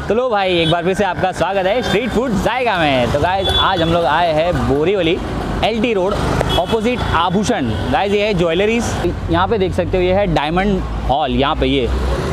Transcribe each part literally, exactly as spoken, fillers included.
तो लो भाई, एक बार फिर से आपका स्वागत है स्ट्रीट फूड जायका में। तो गाइज आज हम लोग आए हैं Borivali LT road opposite Abhushan. Guys ये है ज्वेलरीज, यहाँ पे देख सकते हो ये है डायमंड हॉल। यहाँ पे ये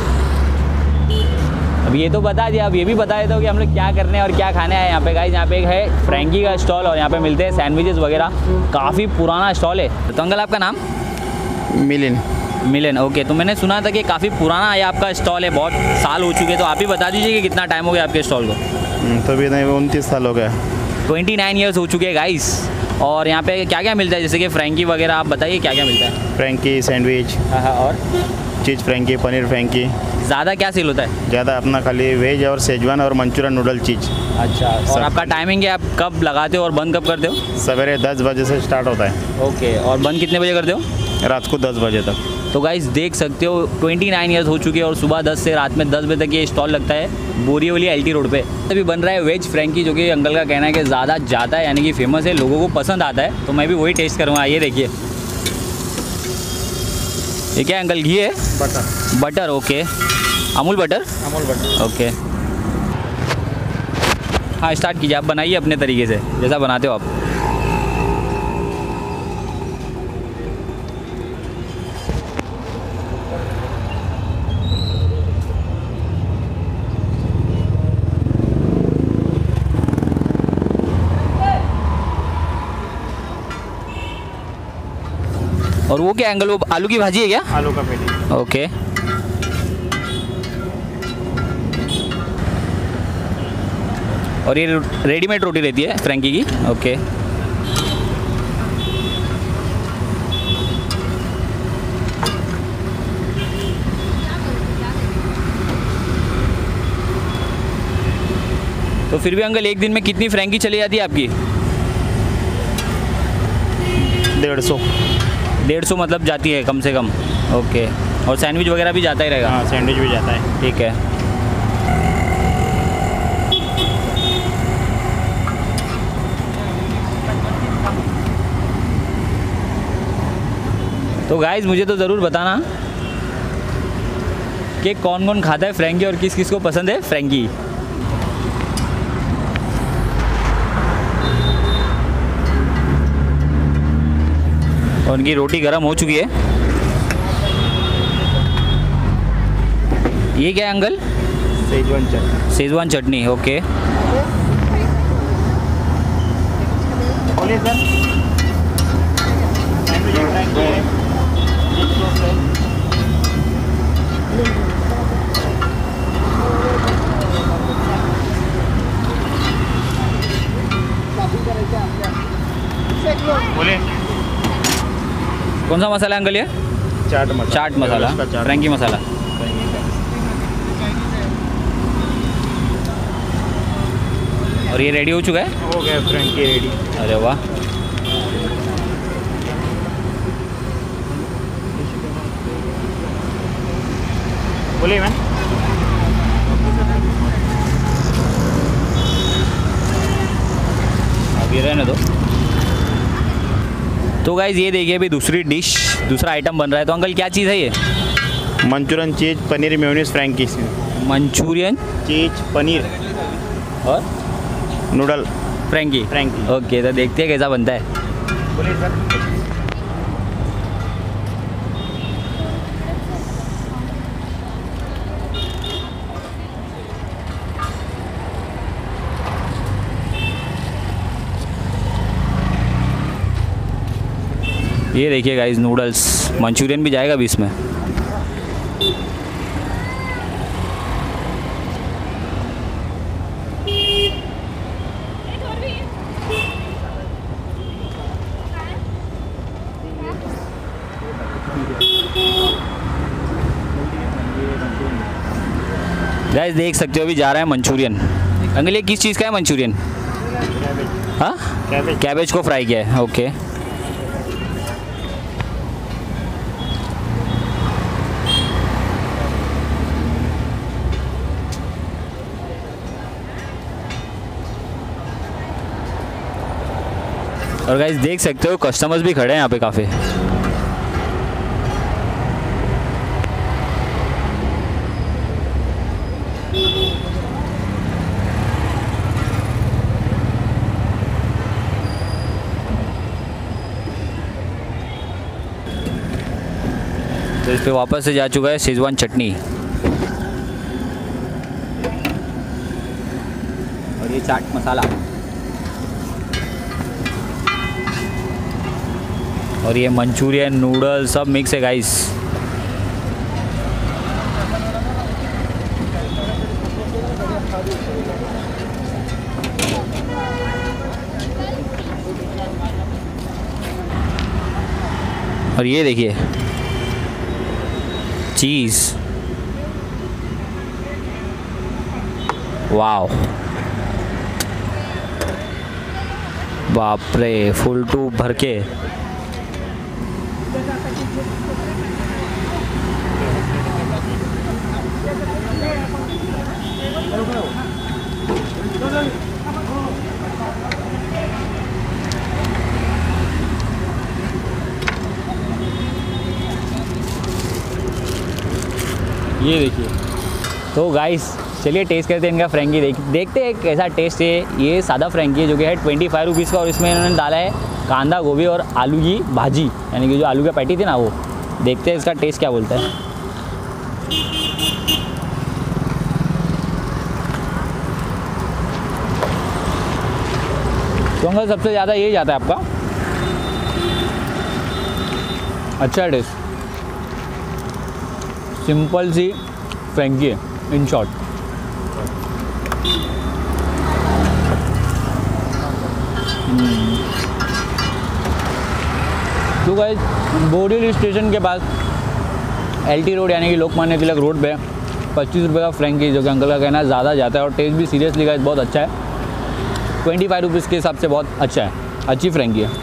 अब ये तो बता दिया, अब ये भी बता देता हूँ कि हम लोग क्या करने और क्या खाने आए यहाँ पे। गाइज यहाँ पे एक है फ्रैंकी का स्टॉल और यहाँ पे मिलते हैं सैंडविचेस वगैरह। काफ़ी पुराना स्टॉल है। तो अंकल आपका नाम? मिलिन। मिलन, ओके। तो मैंने सुना था कि काफ़ी पुराना ये आपका स्टॉल है, बहुत साल हो चुके हैं। तो आप ही बता दीजिए कि कितना टाइम हो गया आपके स्टॉल को? तो भी नहीं, उनतीस साल हो गया। ट्वेंटी नाइन ईयर्स हो चुके हैं गाइस। और यहाँ पे क्या क्या मिलता है, जैसे कि फ्रैंकी वगैरह, आप बताइए क्या क्या मिलता है? फ्रैंकी, सैंडविच, हाँ, और चीज़ फ्रैंकी, पनीर फ्रैंकी। ज़्यादा क्या सेल होता है? ज़्यादा अपना खाली वेज और सेजवान और मंचूरियन नूडल चीज़। अच्छा, और आपका टाइमिंग है, आप कब लगाते हो और बंद कब करते हो? सवेरे दस बजे से स्टार्ट होता है। ओके, और बंद कितने बजे करते हो? रात को दस बजे तक। तो गाइस देख सकते हो ट्वेंटी नाइन ईयर्स हो चुके हैं और सुबह दस से रात में दस बजे तक ये स्टॉल लगता है बोरीवली एलटी रोड पे। अभी बन रहा है वेज फ्रैंकी, जो कि अंकल का कहना है कि ज़्यादा जाता है, यानी कि फेमस है, लोगों को पसंद आता है। तो मैं भी वही टेस्ट करूँगा। ये देखिए, ये क्या अंकल, घी है? Butter. Butter, okay. Amul butter? Amul butter, okay. हाँ, स्टार्ट कीजिए, आप बनाइए अपने तरीके से, जैसा बनाते हो आप। और वो क्या एंगल, वो आलू की भाजी है क्या? आलू का पेटी। ओके। और ये रेडीमेड रोटी रहती है फ्रैंकी की? ओके। तो फिर भी अंकल एक दिन में कितनी फ्रैंकी चली जाती है आपकी? डेढ़ सौ। डेढ़ सौ मतलब जाती है कम से कम? ओके। और सैंडविच वगैरह भी जाता ही रहेगा? हाँ, सैंडविच भी जाता है। ठीक है। तो गाइज मुझे तो ज़रूर बताना कि कौन कौन खाता है फ्रैंकी और किस किस को पसंद है फ्रैंकी। और उनकी रोटी गर्म हो चुकी है। ये क्या है uncle? Schezwan chutney. Schezwan chutney, okay. बोलिए सर। बोलिए। कौन सा मसाला है अंकल ये? चाट मसाला। चाट मसाला, फ्रैंकी मसाला। और ये रेडी हो चुका है? हो गया फ्रैंकी रेडी। अरे वाह। बोलिए मैम। अभी रहने दो। तो गाइज ये देखिए, अभी दूसरी डिश, दूसरा आइटम बन रहा है। तो अंकल क्या चीज़ है ये? Manchurian cheese paneer mayonnaise frankie. Manchurian cheese paneer और नूडल फ्रैंकी। फ्रैंकी। ओके, तो देखते हैं कैसा बनता है। बोलिए सर। ये देखिए गाइस, नूडल्स, मंचूरियन भी जाएगा अभी इसमें। गाइस देख सकते हो अभी जा रहा है मंचूरियन। अंकल ये किस चीज़ का है मंचूरियन? हाँ, कैबेज। कैबेज को फ्राई किया है, ओके। और गाइस देख सकते हो कस्टमर्स भी खड़े हैं यहाँ पे काफ़ी। इस पर वापस से जा चुका है शेजवान चटनी और ये चाट मसाला और ये मंचूरियन नूडल सब मिक्स है गाइस। और ये देखिए चीज़, वाओ बाप रे, फुल टू भर के। ये देखिए। तो गाइस चलिए टेस्ट करते हैं इनका फ्रेंकी, देख देखते हैं कैसा टेस्ट है। ये सादा फ्रेंकी है जो कि है ट्वेंटी फाइव रुपीज़ का और इसमें इन्होंने डाला है कांदा गोभी और आलू की भाजी, यानी कि जो आलू का पैटी थी ना वो। देखते हैं इसका टेस्ट क्या बोलता है। तो अंकल सबसे ज़्यादा यही जाता है आपका, अच्छा टेस्ट, सिंपल सी फ्रेंकी है इन शॉर्ट। तो गाइस बोरीवली स्टेशन के पास एलटी रोड यानी कि लोकमान्य तिलक रोड पे पच्चीस रुपये का फ्रेंकी, जो कि अंकल का कहना है ज़्यादा जाता है और टेस्ट भी सीरियसली गाइस बहुत अच्छा है। ट्वेंटी फाइव रुपीज़ के हिसाब से बहुत अच्छा है, अच्छी फ्रेंकी है।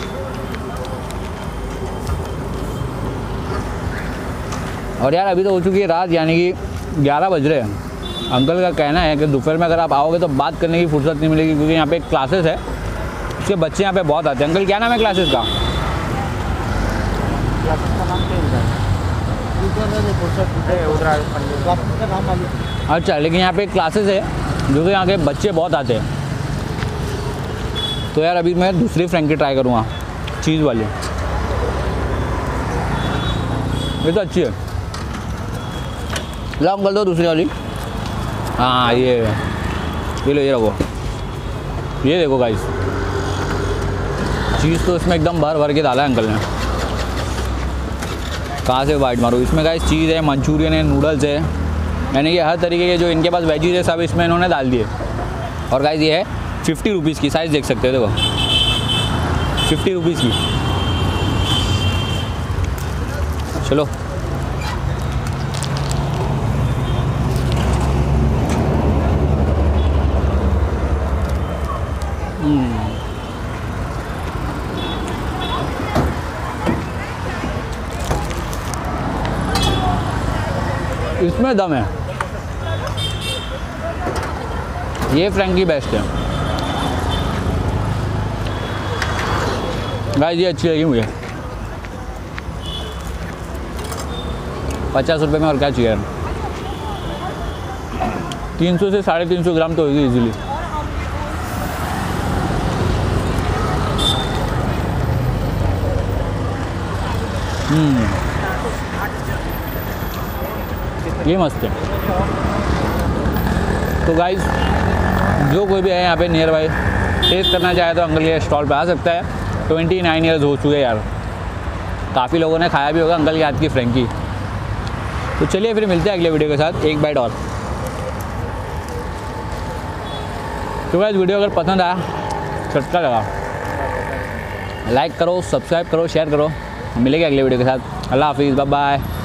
और यार अभी तो हो चुकी है रात, यानी कि ग्यारह बज रहे हैं। अंकल का कहना है कि दोपहर में अगर आप आओगे तो बात करने की फुर्सत नहीं मिलेगी, क्योंकि यहाँ पे क्लासेस है, उसके बच्चे यहाँ पे बहुत आते हैं। अंकल क्या नाम है क्लासेस का? अच्छा, लेकिन यहाँ पे क्लासेस है जो कि यहाँ के बच्चे बहुत आते हैं। तो यार अभी मैं दूसरी फ्रेंकी ट्राई करूँगा, चीज़ वाली। ये तो अच्छी है। ला अंकल दो दूसरी वाली। हाँ ये ये लो, ये रखो। ये देखो गाइस, चीज़ तो इसमें एकदम भर भर के डाला है अंकल ने। कहाँ से वाइट मारो, इसमें गाइस चीज़ है, मंचूरियन है, नूडल्स है, यानी कि हर तरीके के जो इनके पास वेजीज है सब इसमें इन्होंने डाल दिए। और गाइस ये है फिफ्टी रुपीज़ की, साइज़ देख सकते हो, देखो फिफ्टी रुपीज़ की। चलो इसमें दम है, ये फ्रेंकी बेस्ट है गाइस, ये अच्छी लगी मुझे। पचास रुपये में और क्या चाहिए, तीन सौ से साढ़े तीन सौ ग्राम तो होगी इजीली। हम्म ये मस्त है। तो गाइस जो कोई भी है यहाँ पे नियर बाई टेस्ट करना चाहे तो अंकल के स्टॉल पे आ सकता है। ट्वेंटी नाइन ईयर्स हो चुके यार, काफ़ी लोगों ने खाया भी होगा अंकल के हाथ की फ्रेंकी। तो चलिए फिर मिलते हैं अगले वीडियो के साथ, एक बाइट और। तो गाइस वीडियो अगर पसंद आया, अच्छा लगा, लाइक करो, सब्सक्राइब करो, शेयर करो। मिलेंगे अगले वीडियो के साथ। अल्लाह हाफिज़, बाय बाय।